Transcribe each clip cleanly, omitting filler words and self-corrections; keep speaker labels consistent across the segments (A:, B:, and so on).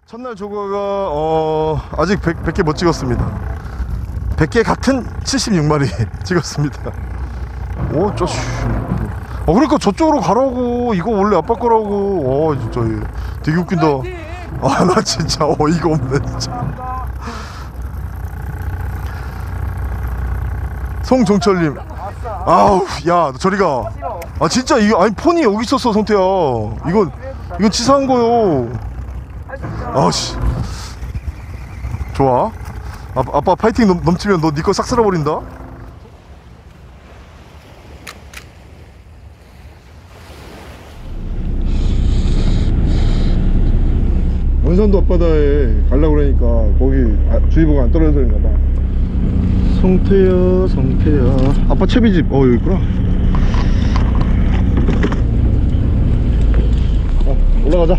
A: 첫날 조과가 아직 100개 못 찍었습니다. 100개 같은 76마리 찍었습니다. 오 쪼씨. 그러니까 저쪽으로 가라고. 이거 원래 아빠 거라고. 진짜 되게 웃긴다. 나 진짜 어이가 없네 진짜. 송정철님, 아우 야 저리가. 진짜 이거 아니 폰이 여기 있었어 성태야. 이건 치사한 거요. 아씨 좋아. 아빠 파이팅 넘치면 너 니 거 싹 쓸어버린다. 원산도 앞바다에 가려고 그러니까 거기 주의보가 안 떨어져서 그런가 봐. 성태야 아빠 채비집 여기 있구나. 올라가자.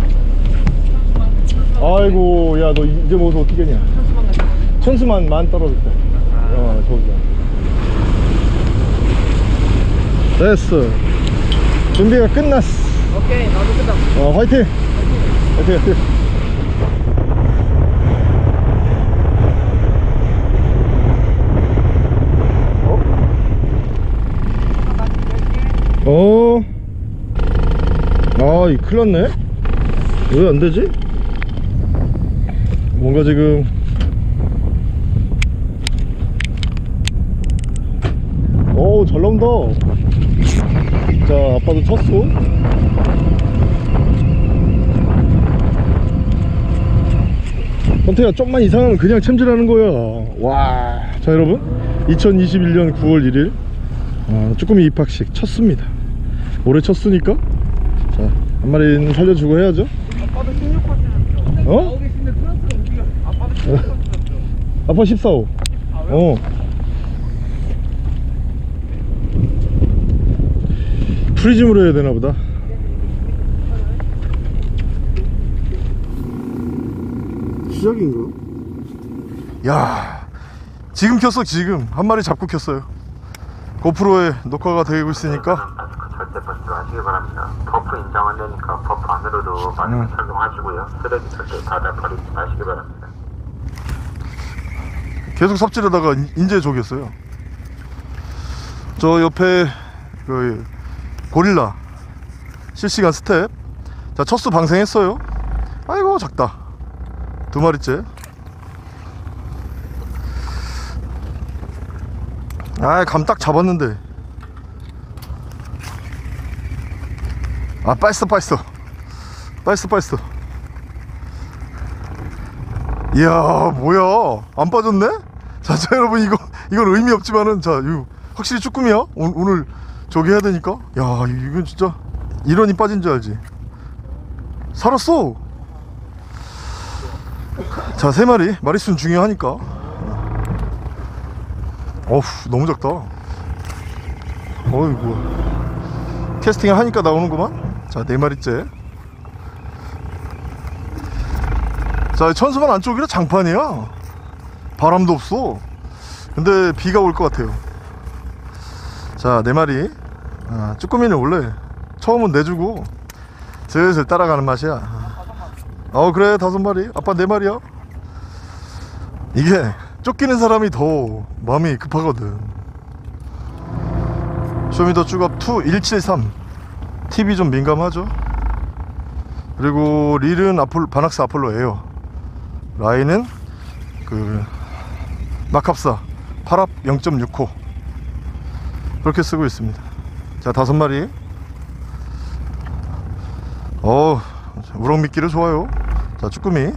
A: 아이고 야 너 이제 먹어서 어떻게 하냐. 천수만 떨어졌다. 저기야. 됐어. 준비가 끝났어.
B: 오케이 나도 끝났어.
A: 화이팅. 화이팅. 이 큰일 났네. 왜 안 되지? 뭔가 지금 잘 나온다. 자 아빠도 쳤어. 선태야 좀만 이상하면 그냥 챔질하는 거야. 와. 자 여러분 2021년 9월 1일 쭈꾸미 입학식 쳤습니다. 올해 쳤으니까 자 한 마리는 살려주고 해야죠.
B: 아빠도 16호 나오고 계신데 트라스가 움직여. 아빠도 16호
A: 아빠 14호. 프리즘으로 해야 되나 보다. 시작인가? 야 지금 켰어. 지금 한 마리 잡고 켰어요. 고프로에 녹화가 되고 있으니까
C: 절대 버리지 마시기 바랍니다. 버프 인정 안 되니까 버프 안으로도 많이 착용하시고요. 쓰레기 절대 닫아 버리지 마시기 바랍니다.
A: 계속 삽질하다가 인제 조겼어요. 저 옆에 그 고릴라 실시간 스텝. 자 첫수 방생했어요. 아이고 작다. 2마리째. 감 딱 잡았는데. 빠있어. 이야 뭐야 안 빠졌네? 자 여러분 이건 의미 없지만은 이거 확실히 쭈꾸미야. 오늘 저기 해야 되니까. 야 이건 진짜 이런이 빠진 줄 알지. 살았어. 자 3마리 마리수는 중요하니까. 너무 작다. 어이구 캐스팅을 하니까 나오는구만. 자 4마리째. 자 천수만 안쪽이라 장판이야. 바람도 없어. 근데 비가 올 것 같아요. 자 4마리. 쭈꾸미는 원래 처음은 내주고 슬슬 따라가는 맛이야. 그래 5마리. 아빠 4마리야. 이게 쫓기는 사람이 더 마음이 급하거든. 쇼미더 쭈갑 2 173 TV 좀 민감하죠. 그리고 릴은 바낙스 아폴로 에어. 라인은 그 마캅사 8합 0.6호 그렇게 쓰고 있습니다. 자 5마리. 우럭미끼를 좋아요. 자 쭈꾸미.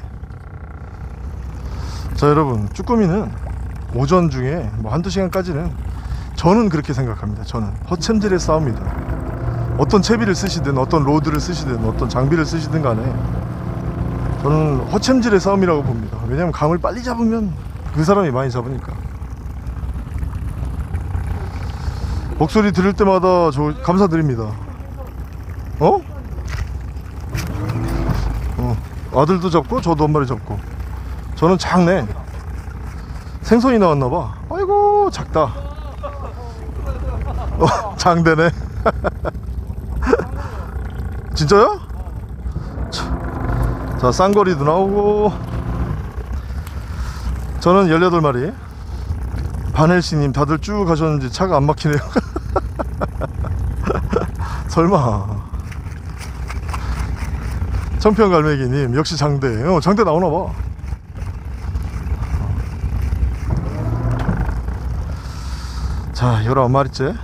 A: 자 여러분 쭈꾸미는 오전 중에 뭐 한두 시간까지는 저는 그렇게 생각합니다. 저는 허챔질의 싸움이다. 어떤 채비를 쓰시든 어떤 로드를 쓰시든 어떤 장비를 쓰시든 간에 저는 허챔질의 싸움이라고 봅니다. 왜냐면 감을 빨리 잡으면 그 사람이 많이 잡으니까. 목소리 들을 때마다 저 감사드립니다. 아들도 잡고 저도 한 마리 잡고. 저는 작네. 생선이 나왔나봐. 아이고 작다. 장대네. 자 자, 쌍거리도 나오고. 저는 18마리. 반헬씨님 다들 쭉 가셨는지 차가 안 막히네요. 설마. 청평갈매기님 역시 장대. 장대 나오나봐. 자, 19마리째.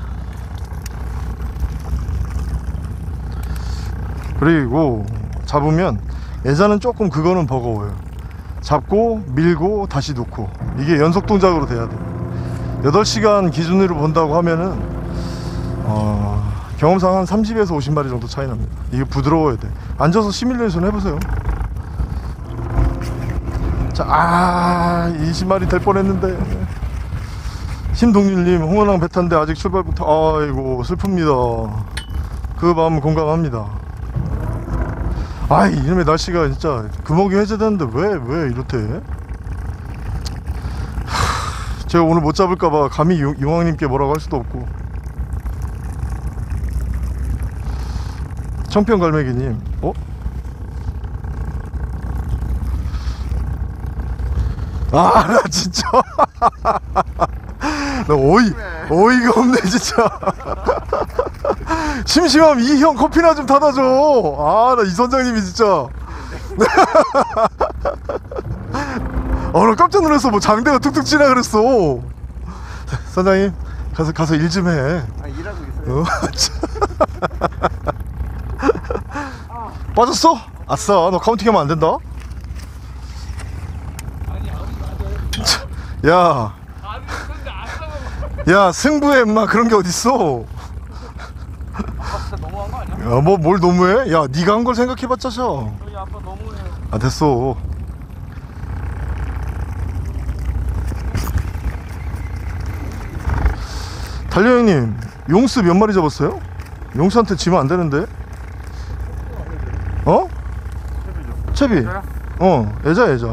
A: 그리고 잡으면 예자는 조금 그거는 버거워요. 잡고 밀고 다시 놓고, 이게 연속 동작으로 돼야 돼. 8시간 기준으로 본다고 하면은 경험상 한 30에서 50마리 정도 차이 납니다. 이게 부드러워야 돼. 앉아서 시뮬레이션 해보세요. 자, 20마리 될 뻔했는데. 심동률님, 홍원항 배 탄데 아직 출발부터. 아이고, 슬픕니다. 그 마음 공감합니다. 이놈의 날씨가 진짜 금옥이 해제되는데 왜 이렇대? 제가 오늘 못 잡을까봐 감히 용왕님께 뭐라고 할 수도 없고. 청평갈매기님, 나 진짜. 나 어이가 없네 진짜. 심심하면 이 형 커피나 좀 타다 줘. 나 이 선장님이 진짜. 나 깜짝 놀랐어. 뭐 장대가 툭툭 치나 그랬어. 선장님, 가서 일 좀 해.
B: 일하고 있어요.
A: 빠졌어? 아싸, 너 카운팅하면 안 된다. 야, 승부해 임마. 그런 게 어딨어.
B: 진짜 너무한 거 아니야?
A: 뭘 너무해? 야, 네가 한 걸 생각해봤자.
B: 저희 아빠 너무해요.
A: 됐어. 달려 형님, 용스 몇 마리 잡았어요? 용스한테 지면 안 되는데. 채비.
B: 애자?
A: 애자.
B: 애자?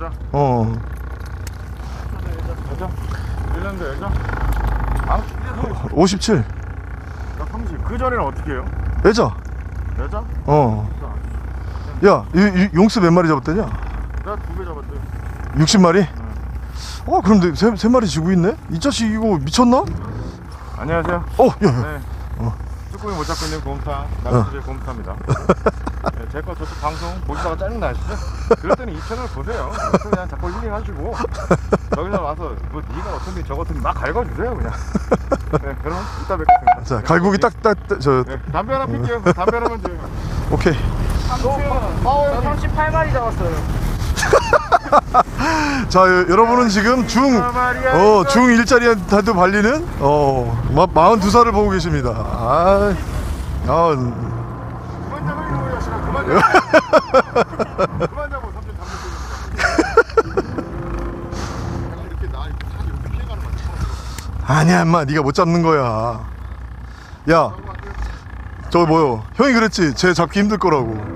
B: 1년도 애자?
A: 57.
B: 나 30. 그 전에는 어떻게 해요?
A: 애자.
B: 애자?
A: 야, 용스 몇 마리 잡았대냐?
B: 나 2배 잡았대요.
A: 60마리? 그럼 세 마리 지고 있네? 이 자식 이거 미쳤나?
B: 안녕하세요.
A: 야.
B: 네. 쭈꾸미 못 잡고 있는 곰탕, 남수제 곰탕입니다. 네, 제거 저쪽 방송 보시다가 짜증 나시죠? 그럴 때는 이 채널 보세요. 그냥 자꾸 힐링하시고 여기서 와서 뭐 네가 어떤지 저것든지 막 갈궈주세요 그냥. 네, 그럼 이따 뵙겠습니다.
A: 자, 갈고기 딱 저.
B: 네, 담배 하나 필게요. 담배 하나만 줘요.
A: 오케이.
B: 나 38마리 잡았어요.
A: 자, 여러분은 지금 중 1짜리한테도 발리는 42살을 보고 계십니다.
B: 그만 잡아 이놈의 자식아. 그만 잡아. 그만 잡아. 삼촌 담배 이렇게 이렇게 피해가는 거
A: 아니야 인마, 네가 못 잡는 거야. 야, 저거 뭐요? 형이 그랬지, 쟤 잡기 힘들 거라고.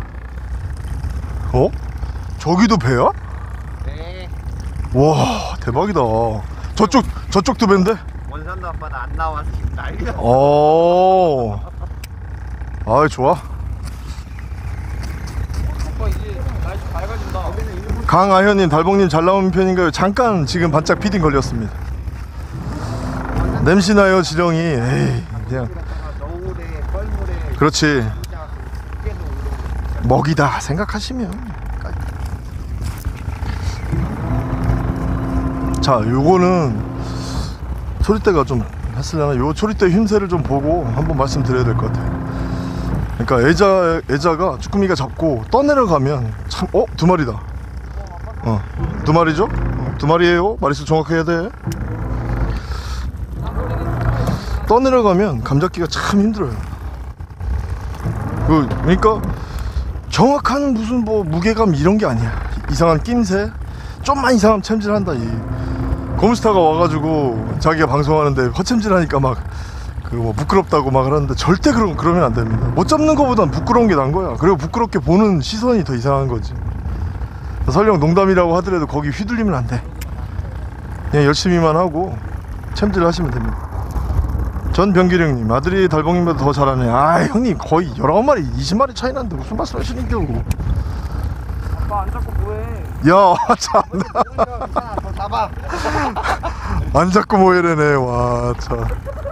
A: 저기도 배야?
D: 네.
A: 와, 대박이다. 저쪽도 배인데?
D: 원산도 아빠는 안 나와서 지금 난리가.
A: 좋아.
B: 아빠 이제 날씨 밝아진다.
A: 강아현님, 달봉님 잘 나오는 편인가요? 잠깐 지금 반짝 피딩 걸렸습니다. 냄새나요 지렁이. 에이, 그냥.
D: 너울에 뻘물에
A: 그렇지. 먹이다 생각하시면. 자, 요거는 초리대가 좀 했으려나. 요 초리대 힘새를 좀 보고 한번 말씀드려야 될 것 같아요. 그러니까 애자가 쭈꾸미가 잡고 떠내려가면 참. 2마리다. 2마리죠? 2마리에요. 마리수 정확해야 돼. 떠내려가면 감잡기가 참 힘들어요. 그러니까 정확한 무슨 뭐 무게감 이런 게 아니야. 이상한 낌새, 좀만 이상하면 챔질한다. 이 고무스타가 와가지고 자기가 방송하는데 허챔질하니까 막 그 뭐 부끄럽다고 막 하는데, 절대 그러면 안 됩니다. 못 잡는 거보단 부끄러운 게 난 거야. 그리고 부끄럽게 보는 시선이 더 이상한 거지. 설령 농담이라고 하더라도 거기 휘둘리면 안 돼. 그냥 열심히만 하고 챔질 하시면 됩니다. 전병기령님, 아들이 달봉님보다 더 잘하네. 형님 거의 19마리 20마리 차이 나는데 무슨 말씀 하시는 겨.
D: 안 잡고 뭐해?
A: 야, 참나.
D: 괜찮아, 더 잡아.
A: 안 잡고 뭐 이래네. 와, 참.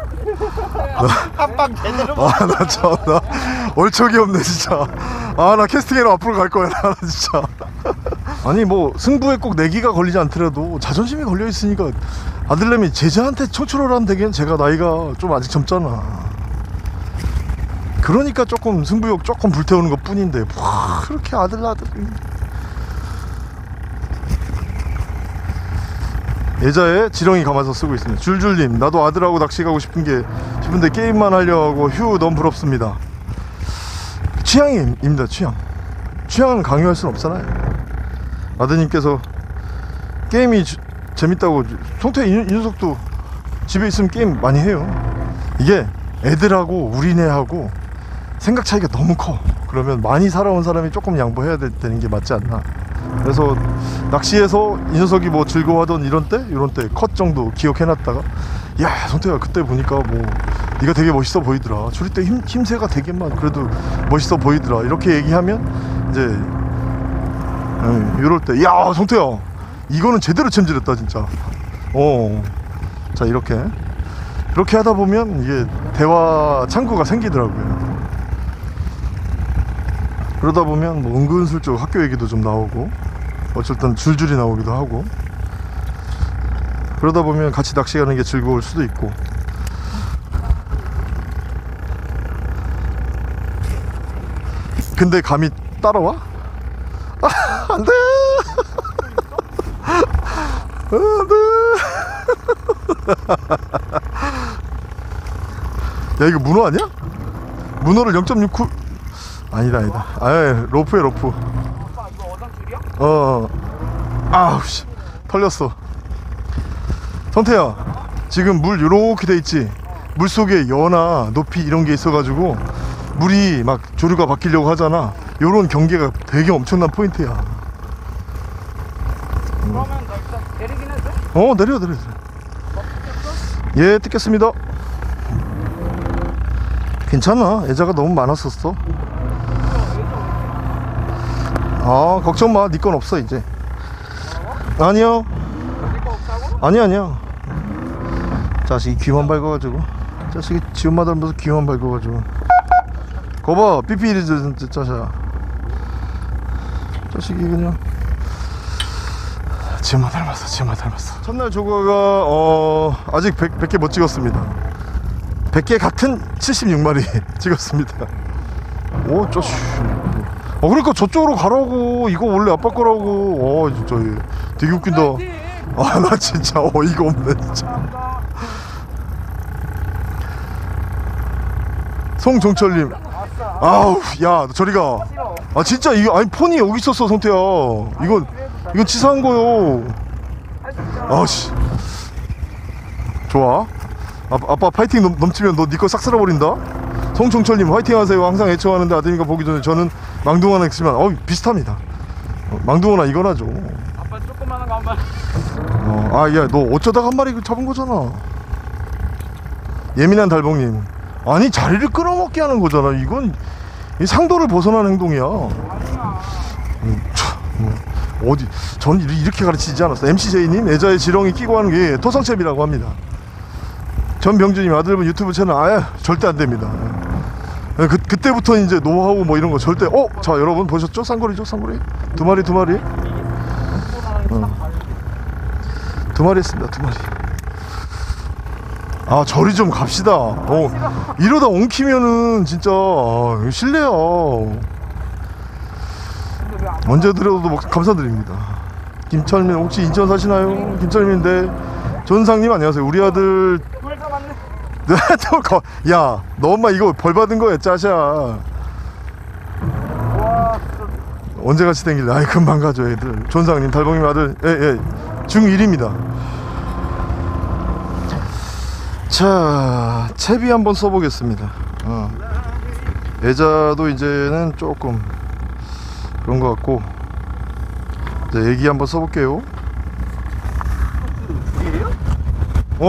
D: 한방 제대로.
A: 아, 나 참나. 얼척이 없네, 진짜. 아, 나 캐스팅해로 앞으로 갈 거야, 나 진짜. 아니, 뭐, 승부에 꼭 내기가 걸리지 않더라도 자존심이 걸려 있으니까 아들내미 제자한테 초출을 하면 되긴 제가 나이가 좀 아직 젊잖아. 그러니까 조금 승부욕 조금 불태우는 것 뿐인데, 와, 그렇게 아들. 예자에 지렁이 감아서 쓰고 있습니다. 줄줄님, 나도 아들하고 낚시 가고 싶은데 게임만 하려고 휴 너무 부럽습니다. 취향입니다. 취향은 강요할 순 없잖아요. 아드님께서 게임이 재밌다고. 송태 이 녀석도 집에 있으면 게임 많이 해요. 이게 애들하고 우리네하고 생각 차이가 너무 커. 그러면 많이 살아온 사람이 조금 양보해야 되는 게 맞지 않나. 그래서 낚시에서 이 녀석이 뭐 즐거워하던 이런 때 컷 정도 기억해놨다가, 야, 성태야, 그때 보니까 뭐 네가 되게 멋있어 보이더라. 줄이 때 힘새가 되게만 그래도 멋있어 보이더라. 이렇게 얘기하면 이제 이럴 때, 야, 성태야, 이거는 제대로 챔질했다 진짜. 자, 이렇게 하다 보면 이게 대화 창구가 생기더라고요. 그러다 보면 뭐 은근슬쩍 학교 얘기도 좀 나오고, 어쨌든 줄줄이 나오기도 하고, 그러다 보면 같이 낚시 가는 게 즐거울 수도 있고. 근데 감히 따라와? 아, 안 돼! 안 돼! 야, 이거 문어 아니야? 문어를 0.69. 아니다. 아예 로프에 로프.
D: 아빠 이거 어장줄이야?
A: 아우 씨, 털렸어. 성태야, 지금 물 요렇게 돼 있지? 물 속에 연하 높이 이런 게 있어가지고 물이 막 조류가 바뀌려고 하잖아. 요런 경계가 되게 엄청난 포인트야.
D: 그러면 나 일단 내리긴 해도 돼?
A: 내려. 예, 뜯겠습니다. 괜찮아, 애자가 너무 많았었어. 아, 걱정 마, 네 건 없어 이제. 아니요.
D: 내거 없다고?
A: 아니야. 자식이 귀만 밝아가지고, 자식이 지엄마 닮아서 귀만 밝아가지고. 거봐, 삐삐리 자식아. 자식이 그냥 지엄마 닮았어. 첫날 조과가 아직 100개 못 찍었습니다. 100개 같은 76마리 찍었습니다. 오, 쪼씨. 그러니까 저쪽으로 가라고. 이거 원래 아빠 거라고. 진짜 되게 웃긴다. 아, 나 진짜 어이가 없네 진짜. 송종철님, 아우, 야, 저리 가. 아, 진짜 이거, 아니, 폰이 여기 있었어, 성태야. 이건 치사한 거요. 아씨, 좋아. 아빠 파이팅 넘치면 너 네 거 싹 쓸어버린다. 송종철님, 화이팅 하세요. 항상 애청하는데 아드님과 보기 전에 저는 망둥어나 있지만 비슷합니다. 망둥어나 이거나 줘.
D: 아빠 조그만한 거 한 번.
A: 야, 너 어쩌다가 한 마리 잡은 거잖아. 예민한 달봉님, 아니, 자리를 끌어먹게 하는 거잖아. 이건 상도를 벗어난 행동이야. 어디, 전 이렇게 가르치지 않았어. MCJ님, 애자에 지렁이 끼고 하는 게 토성채비라고 합니다. 전병주님, 아들분 유튜브 채널 절대 안 됩니다. 그때부터 이제 노하우 뭐 이런 거 절대. 자, 여러분 보셨죠? 쌍거리죠, 쌍거리. 두 마리. 두 마리 했습니다. 2마리. 아, 저리 좀 갑시다. 이러다 엉키면은 진짜 실례야. 언제 드려도 감사드립니다. 김철민, 혹시 인천 사시나요? 김철민인데, 전상님 안녕하세요. 우리 아들. 야, 너 엄마 이거 벌 받은 거야, 짜샤. 언제 같이 댕길래? 아이, 금방 가죠, 애들. 전상님, 달봉님 아들. 예, 중1입니다. 자, 채비 한번 써보겠습니다. 애자도 이제는 조금 그런 것 같고, 이제 애기 한번 써볼게요.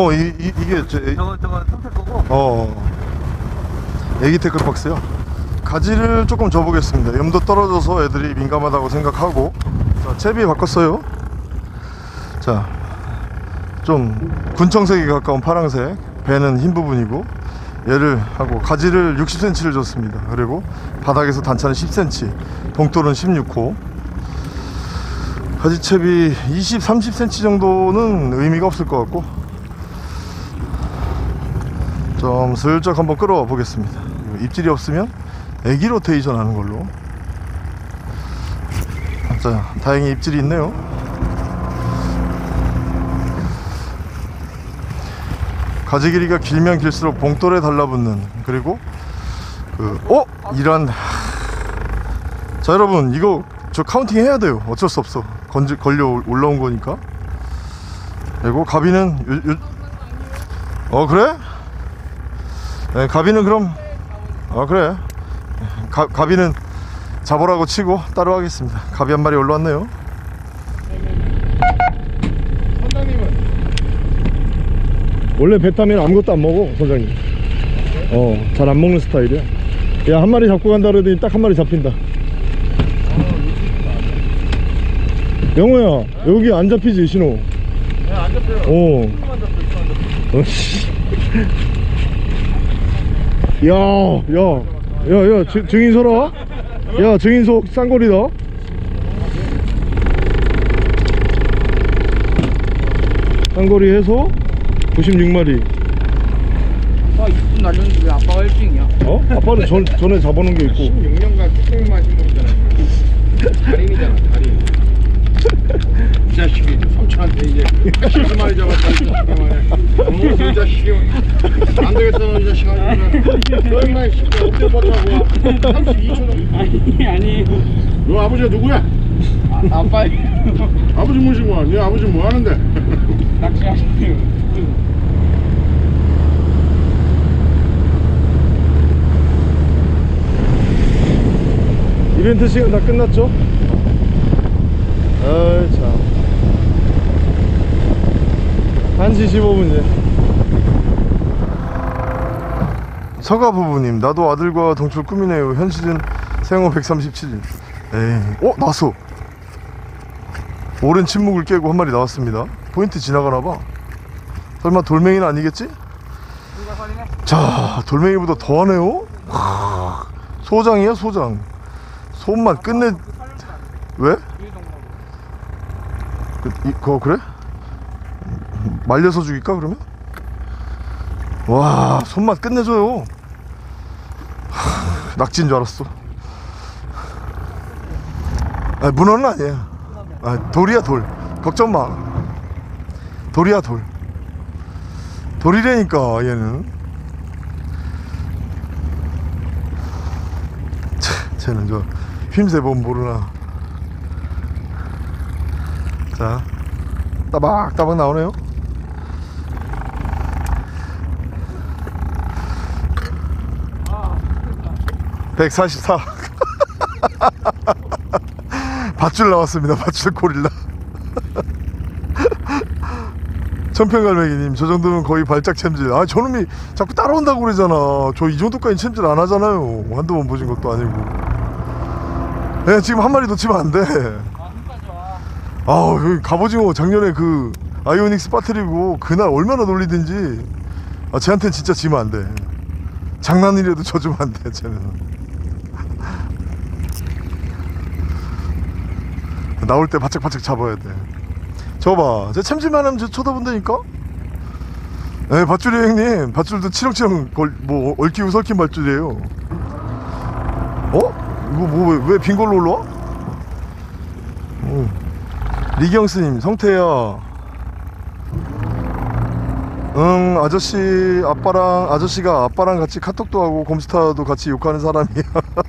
A: 이게
D: 저거 선택 거고.
A: 애기 태클 박스야. 가지를 조금 줘보겠습니다. 염도 떨어져서 애들이 민감하다고 생각하고. 자, 채비 바꿨어요. 자, 좀 군청색에 가까운 파란색, 배는 흰 부분이고, 얘를 하고 가지를 60cm를 줬습니다. 그리고 바닥에서 단차는 10cm, 봉돌은 16호. 가지채비 20, 30cm 정도는 의미가 없을 것 같고, 좀 슬쩍 한번 끌어 보겠습니다. 입질이 없으면 애기 로테이션 하는 걸로. 자, 다행히 입질이 있네요. 가지 길이가 길면 길수록 봉돌에 달라붙는, 그리고 이런. 자, 여러분, 이거 저 카운팅 해야 돼요. 어쩔 수 없어. 걸려 올라온 거니까. 그리고 가비는 그래? 네, 가비는 그럼 그래. 가비는 잡으라고 치고 따로 하겠습니다. 가비 한 마리 올라왔네요.
B: 선장님은
A: 원래 배 타면 아무것도 안 먹어, 선장님. 잘 안 먹는 스타일이야. 야, 한 마리 잡고 간다 그러더니 딱 한 마리 잡힌다. 영호야, 여기 안 잡히지, 신호?
B: 네, 안 잡혀요.
A: 야, 증인 서라. 야, 증인석 쌍거리다. 쌍거리 해서 96마리.
D: 아빠 6분 날렸는데 왜 아빠가 1등이야?
A: 아빠는 전에 잡아놓은 게 있고.
B: 16년간 뚝뚝이 마신 분이잖아. 달인이잖아, 달인. 이 자식이 삼촌한테 이제 10마리 잡았다. 무슨 이 자식이 안 되겠어, 이 자식아. 너 인마 이 새끼 어떻게 버텨고 32초 정도.
D: 아니
B: 너 아버지가 누구야?
D: 아빠
B: 아버지 모시고 와. 네 아버지 뭐 하는데?
D: 낚시하시네요.
A: 이벤트 시간 다 끝났죠? 어이 참, 1시 15분이네 서가 부부님, 나도 아들과 동출 꿈이네요. 현실은 생후 137일. 에이, 나왔어. 오랜 침묵을 깨고 한 마리 나왔습니다. 포인트 지나가나봐. 설마 돌멩이는 아니겠지? 자, 돌멩이보다 더하네요. 소장이야, 소장. 손만 끝내. 왜? 그거 그래? 말려서 죽일까 그러면? 와, 손맛 끝내줘요. 낙지인 줄 알았어. 문어는 아니야. 돌이야, 돌. 걱정 마. 돌이야, 돌. 돌이라니까 얘는. 쟤는 저 휘임새 보면 모르나. 자, 따박따박 나오네요. 아, 144. 밧줄 나왔습니다. 밧줄 고릴라. 천평갈매기님, 저 정도면 거의 발작 챔질. 저놈이 자꾸 따라온다고 그러잖아. 저 이 정도까지 챔질 안 하잖아요. 한두 번 보신 것도 아니고. 지금 한 마리 놓치면 안 돼. 여기 갑오징어 작년에 그 아이오닉스 빠뜨리고 그날 얼마나 놀리든지. 쟤한테는 진짜 지면 안 돼. 장난이라도 져주면 안 돼, 쟤는. 나올 때 바짝바짝 잡아야 돼. 저거 봐, 쟤 참질만 하면 저 쳐다본다니까? 밧줄이 형님, 밧줄도 치렁치렁 얽히고 설킨 밧줄이에요. 이거 왜 빈 걸로 올라와? 리경스님, 성태야. 아저씨가 아빠랑 같이 카톡도 하고 곰스타도 같이 욕하는 사람이야.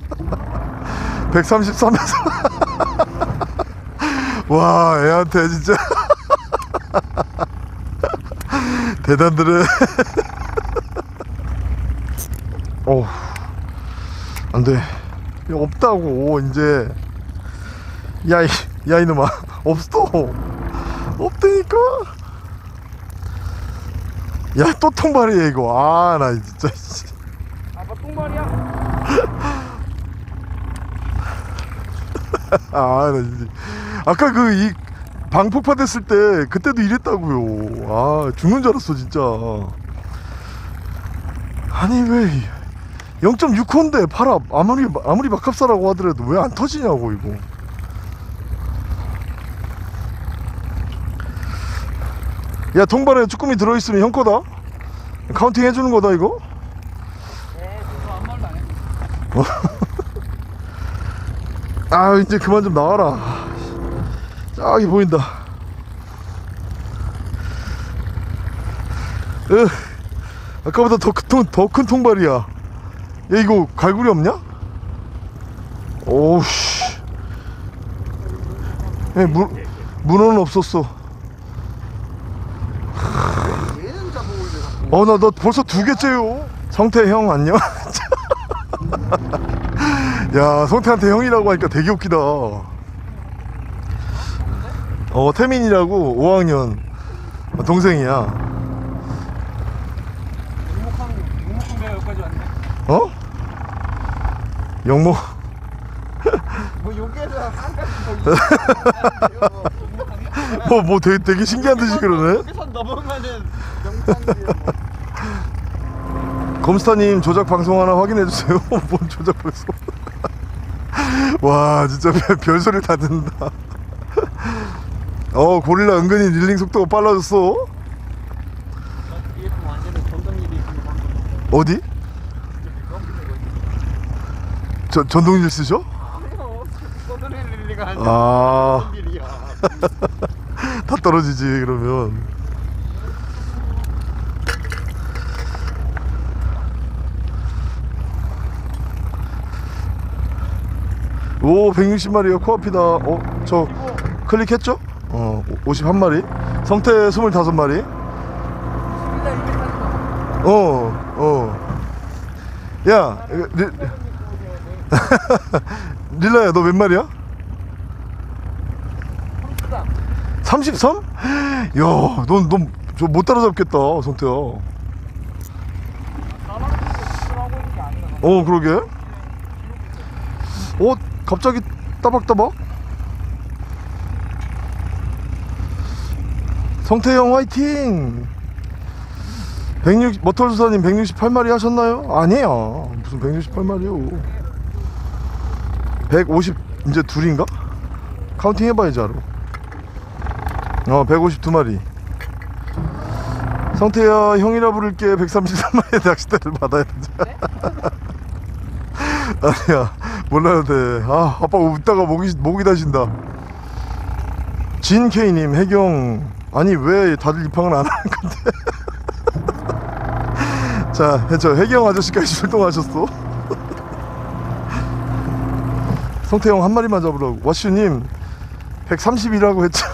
A: 133에서 와, 애한테 진짜 대단들은. 안돼, 없다고 이제. 야 이놈아, 없어. 없다니까. 야, 또 통발이야 이거. 나 진짜.
D: 아빠 똥말이야?
A: 아, 나 진짜. 아까 그 이 방 폭파됐을 때 그때도 이랬다고요. 아, 죽는 줄 알았어 진짜. 아니 왜 0.6호인데 팔아 아무리 막합사라고 하더라도 왜 안 터지냐고 이거. 야, 통발에 쭈꾸미 들어있으면 형 거다. 카운팅 해주는 거다 이거.
D: 네, 저도 아무 말도 안 했어.
A: 아, 이제 그만 좀 나와라. 저기 보인다. 아까보다 더 큰 통발이야. 야, 이거 갈고리 없냐? 오우씨. 문어는 없었어. 너 벌써 2개째요. 성태 형 안녕. 야, 성태한테 형이라고 하니까 되게 웃기다. 태민이라고 5학년 동생이야.
D: 묵묵한데 여기까지 왔네.
A: 어? 영모.
D: 뭐 여기에서 한가지
A: 뭐 되게 신기한 듯이 그러네.
D: 여기서 넘어가는 명당이에요.
A: 검스타님 조작 방송 하나 확인해주세요. 뭔 조작 방송. 와, 진짜 별소리를 다 듣는다. 고릴라 은근히 릴링 속도가 빨라졌어.
D: 뒤에 또 완전히 전동일이
A: 어디? 전동일 쓰셔?
D: 서드릴 릴리가 아니라
A: 아,
D: 전동일이야.
A: 다 떨어지지 그러면. 오, 160마리요. 코앞이다. 저 클릭했죠? 51마리. 성태 25마리. 야, 릴라야, 너 몇 마리야? 33? 야, 넌 저 못 따라잡겠다, 성태야. 그러게. 갑자기 따박따박? 성태형 화이팅! 머털수사님 168마리 하셨나요? 아니에요. 무슨 168마리요. 150 이제 둘인가? 카운팅 해봐야지 알아. 152마리. 성태야, 형이라 부를게. 133마리의 낚싯대를 받아야 되지. 아니야, 몰라도 돼. 아빠 웃다가 목이 다신다. 진케이님, 해경. 아니 왜 다들 입항을 안 하는 건데. 자, 저 해경 아저씨까지 출동하셨어. 성태형 한 마리만 잡으라고. 와슈님 130이라고 했죠.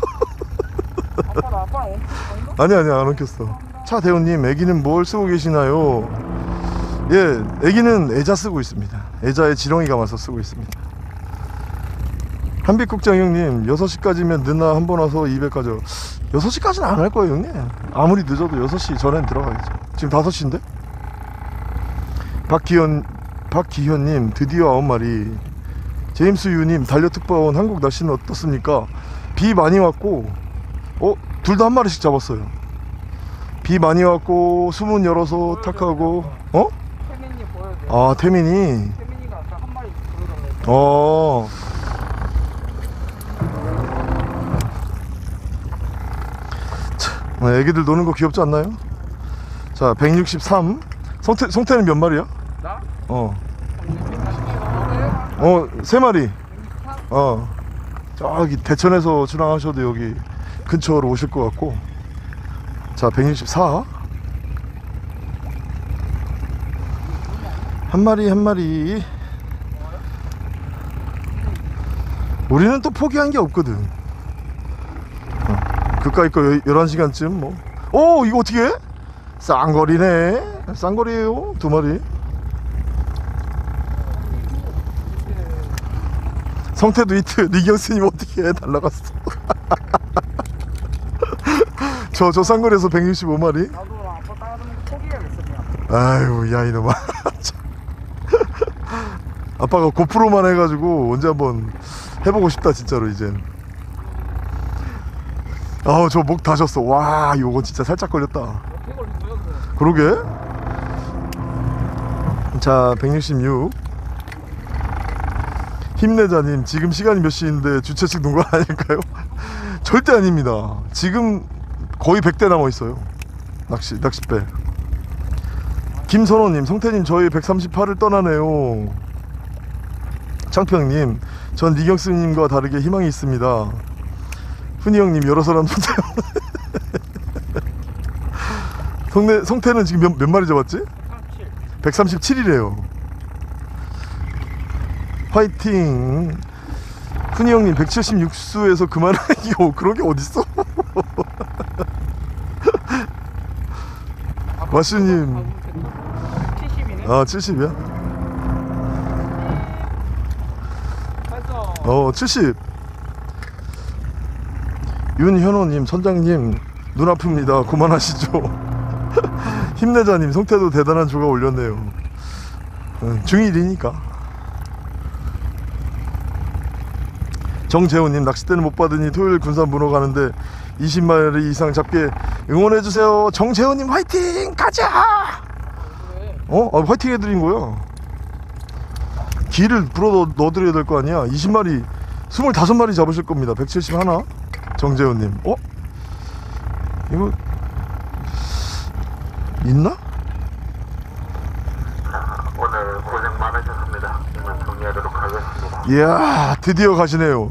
D: 아빠랑
A: 아니야, 안 엉켰어. 차대호님, 애기는 뭘 쓰고 계시나요? 예, 애기는 애자 쓰고 있습니다. 애자에 지렁이 감아서 쓰고 있습니다. 한빛국장 형님, 6시까지면 늦나 한 번 와서 200까지. 6시까지는 안 할 거예요 형님. 아무리 늦어도 6시 전엔 들어가야죠. 지금 5시인데? 박기현님, 드디어 9마리. 제임스 유님, 달려특파원 한국 날씨는 어떻습니까? 비 많이 왔고 둘 다 한 마리씩 잡았어요. 비 많이 왔고 수문 열어서 탁하고.
D: 태민이 보여줘요.
A: 태민이.
D: 태민이가 아까 한 마리 보여달라고.
A: 애기들 노는 거 귀엽지 않나요? 자, 163. 성태는 몇 마리야?
D: 나?
A: 3마리. 저기 대천에서 출항하셔도 여기 근처로 오실 것 같고. 자, 164. 한 마리. 우리는 또 포기한 게 없거든. 그까이 거 11시간쯤 뭐. 이거 어떻게 해? 쌍거리네. 쌍거리에요. 2마리. 성태도 히트. 리경스님 어떻게 해? 날라갔어. 저 쌍거리에서 165마리.
D: 나도 아빠 따라하는 거 포기해야겠어 그냥.
A: 아유, 야 이놈아. 아빠가 고프로만 해가지고 언제 한번 해보고 싶다 진짜로 이젠. 아우 저 목 다셨어. 와 요거 진짜 살짝 걸렸다. 그러게. 자 166 힘내자님, 지금 시간이 몇 시인데 주최 측 놓은 거 아닐까요? 절대 아닙니다. 지금 거의 100대 남아있어요. 낚싯배. 김선호님, 성태님 저희 138을 떠나네요. 창평님, 전 리경스님과 다르게 희망이 있습니다. 훈이형님, 여러 사람 손대요. 성태는 지금 몇 마리 잡았지? 137이래요. 화이팅. 훈이형님 176수에서 그만하기요. 그런 게 어딨어? 마슈님
D: 70이네.
A: 아 70이야? 70. 윤현호님, 선장님 눈 아픕니다. 그만하시죠. 힘내자님, 성태도 대단한 조가 올렸네요. 중1이니까. 정재호님, 낚싯대는 못 받으니 토요일 군산 문어 가는데 20마리 이상 잡게 응원해주세요. 정재호님 화이팅! 가자! 화이팅 해드린 거야. 기를 불어 넣어드려야 될 거 아니야. 20마리 25마리 잡으실 겁니다. 171. 정재호님, 이거 있나?
C: 오늘 고생 많으셨습니다. 이만 정리하도록 하겠습니다.
A: 이야, 드디어 가시네요.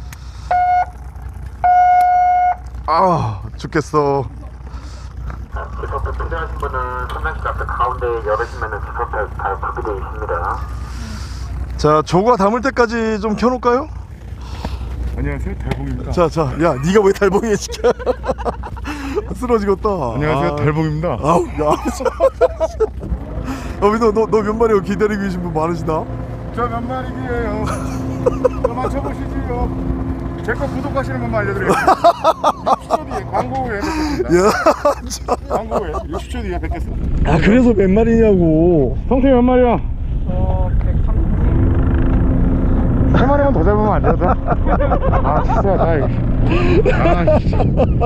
A: 아 죽겠어.
C: 지퍼표 필요하신 분은 선장실 앞에 가운데 열으시면 지퍼표 잘 구비되어 있습니다.
A: 자, 조가 담을 때까지 좀 켜놓을까요?
B: 안녕하세요, 달봉입니다.
A: 자, 야, 네가 왜 달봉이에 시켜? 쓰러지겠다.
B: 안녕하세요, 달봉입니다.
A: 아우, 야. 너 몇 마리 기다리고 계신 분 많으시다.
B: 저 몇 마리기예요. 저 맞춰보시지요. 제 거 구독하시는 분만 알려드려요. 60초 뒤에 광고 후에 뵙겠습니다.
A: 야,
B: 광고 후에 60초 뒤에 뵙겠습니다.
A: 아 그래서 몇 마리냐고.
B: 성태 몇 마리야?
D: 130.
B: 3마리만 더 잡으면 안 되나? 아 진짜 나 진짜.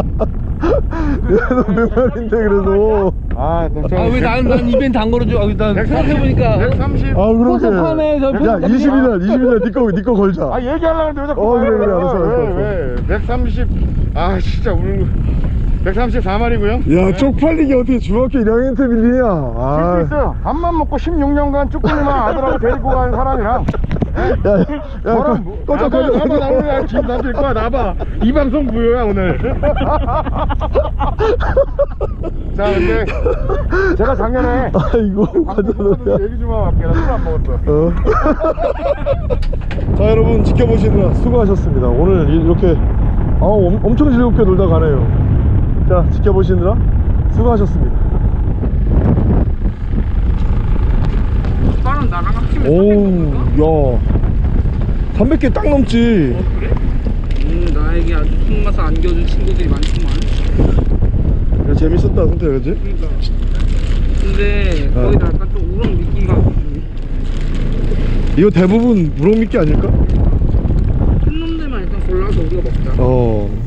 A: 너 몇 마리인데 그래도.
D: 왜 난 이벤트 안 걸어줘? 일단 생각해보니까
B: 130.
A: 아 그러게.
D: 포섭하네, 저
A: 야 20일 니거 걸자.
B: 얘기하려고 했는데 왜 자꾸
A: 그래, 알았어.
B: 왜 130. 아 진짜 오늘 134마리고요.
A: 야 쪽팔리게 어떻게 중학교 1학년 때 밀리냐.
B: 아. 수 있어요. 밥만 먹고 16년간 쭈꾸미만 아들하고 데리고 간 사람이랑.
A: 꺼져.
B: 나 오늘 김 던질 거야. 나봐. 이 방송 무효야 오늘. 자 근데 제가 작년에
A: 아이고 가져놓자.
B: 얘기 좀 할게. 나 술 안 먹었어.
A: 자 여러분, 지켜보시느라 수고하셨습니다. 오늘 이렇게 엄청 즐겁게 놀다 가네요. 자, 지켜보시느라 수고하셨습니다.
D: 오빠는 나랑 합치면
A: 오, 야 300개 딱 넘지.
D: 그래? 나에게 아주 손맛을 안겨준 친구들이 많구만.
A: 야, 재밌었다 성태, 그치?
D: 그러니까. 근데 거기다 약간 좀 우렁 미끼가
A: 이거 대부분 우렁미끼 아닐까?
D: 큰 놈들만 일단 골라서 우리가 먹자.